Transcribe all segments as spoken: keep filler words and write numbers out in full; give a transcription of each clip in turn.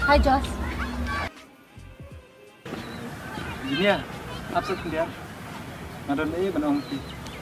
Hai Jos. Gini ya, apa sih dia? Ngadon ini benong ti.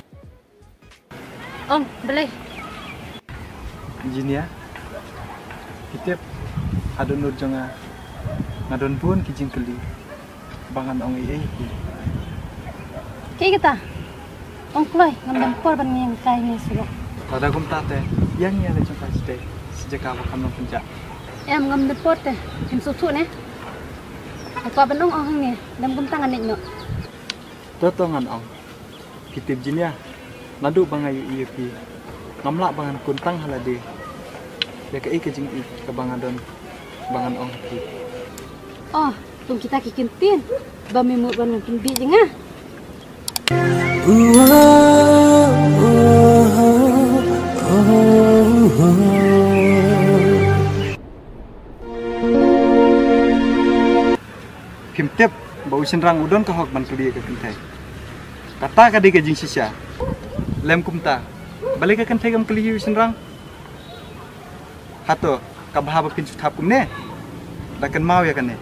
Om, boleh. Gini ya, kita ada nur jonga ngadon pun kijing keli, bangan ong ini. Kayak kita. Om Kloy, ngambil por ban yang kayaknya sulok. Pada kum tate, yang ni ada jangka sejak sejak apa kamu pencak? Em ngambil por teh, em susu nih. Aku apa nong orang ni, dalam kum tangan ni no. Totongan ong, kitip gini ya, nadu bangayu iya pi, ngamlak bangan kuntang halade. Ya ke kijing i ke bangan don, bangan ong pi. Oh, tung kita kikintin, bami mu ban mungkin bi jengah. Kimtep bau senrang udon ke hok ban keli ke kentai. Kata ka di ke jing sisya. Lem kumta. Balik ke kentai gam keli yu senrang. Hato ka bahaba pin sutap kum ne. Dakan mau ya kan ne.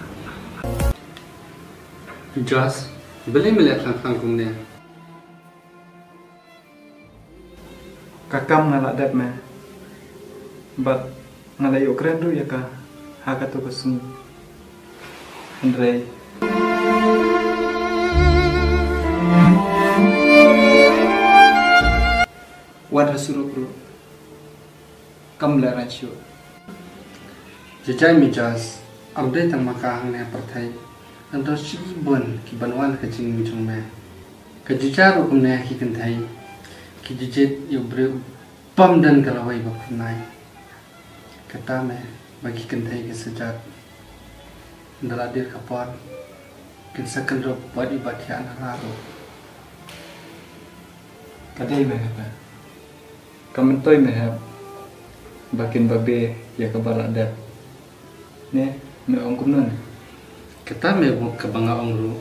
Jos, beli melihat sang kum ne. Kakam ngalak dat me. But ngalak yu keren du ya ka. Haka tu kesung. Andre. Wad suruh bro. Kam la racio. Jejai mi Jos, update tang makahang ne pertai. Ando si bon ki banwan ka jing mi chung me. Ka jejar ukum ne ki kentai. Ki jejet yu bre pam dan kalawai ba kunai. Kata me bagi kentai ke sejak ndaladir kapor kinsakan ro buat ibadah anak lalu. Kadai me apa? Kamentoi me hab. Bakin babe ya ke balak dat. Ne, me ong kumnon. Kata me bu ke bangga ong ru.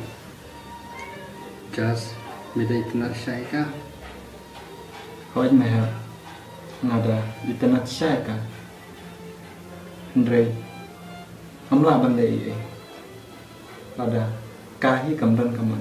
Jas beda itu nak syai ka. Hoj me hab. Ngada ditenat syai ka. Andre. Amla bandai eh. Pada kahi kamdan kaman.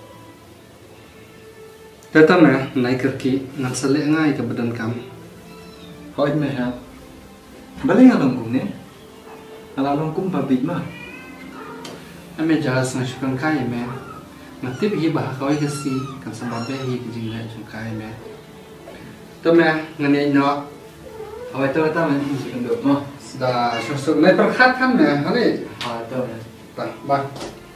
Kata me naik kerki ngan selek ngai ke badan kam. Hoj me hab. Balik ngalong kum ne. Alalong kum babik mah. Ame jas ngasukang kai me. Ngatip hi bah kau kesi kan sebab be hi kijing le chung kai me. Tu me ngani no. Awai tu kata me musik ndo. Mah. Sudah susuk me perkhat kan me. Hani. Ah tu me. Bah, bah.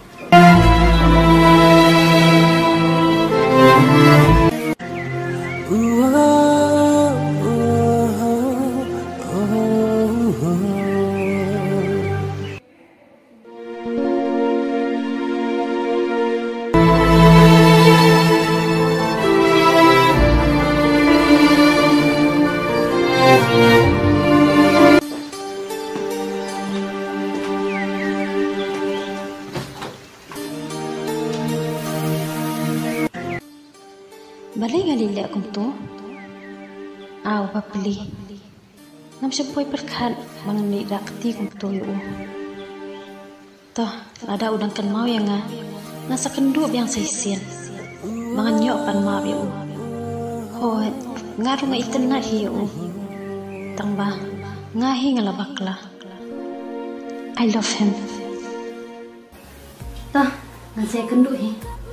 Balik ngali lihat kum tu. Aw papili. Nam sepoi perkan mangni rakti kum tu yu. Toh ada udang kan mau yang nga. Nasa kenduk yang sisian. Mangan nyok pan mau yu. Ho ngaru nga itenat hi yu. Tangba ngahi ngalabakla. I love him. Toh nasa kenduk hi.